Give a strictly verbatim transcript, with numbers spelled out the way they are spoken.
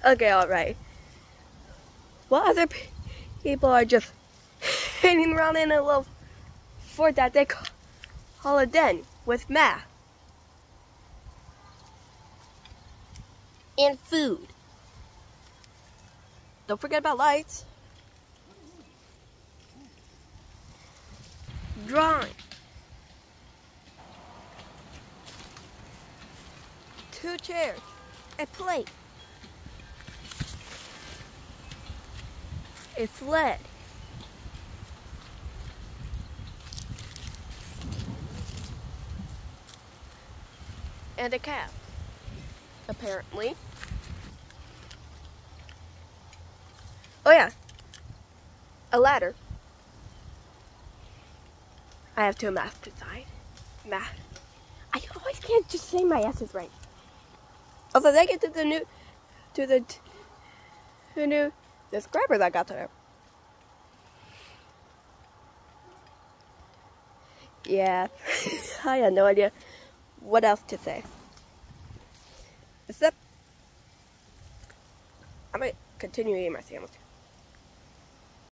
Okay, alright. While other pe people are just hanging around in a little fort that they call a den with math and food. Don't forget about lights. Drawing. Two chairs. A plate. A sled. And a cap. Apparently. Oh yeah. A ladder. I have two math to decide. Math. I always can't just say my S's right. Although they get to the new, to the, to the new subscribers I got there. Yeah, I had no idea what else to say. Except, I might continue eating my sandwich.